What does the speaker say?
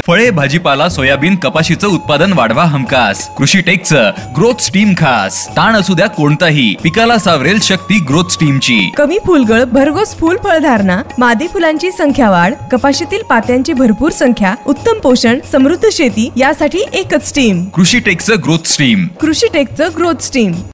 फळे, भाजीपाला, सोयाबीन, कपाशीचं उत्पादन वाढवा हमखास. कृषी टेकचं ग्रोथ स्टीम खास. ताण असू द्या कोणताही, पिकाला सावरेल शक्ती ग्रोथ स्टीमची. कमी फुलगळ, भरघोस फुल फळधारणा, मादी फुलांची संख्या वाढ, कपाशीतील पात्यांची भरपूर संख्या, उत्तम पोषण, समृद्ध शेती यासाठी एकच स्टीम. कृषी टेकचं ग्रोथ स्टीम. कृषी टेकचं ग्रोथ स्टीम.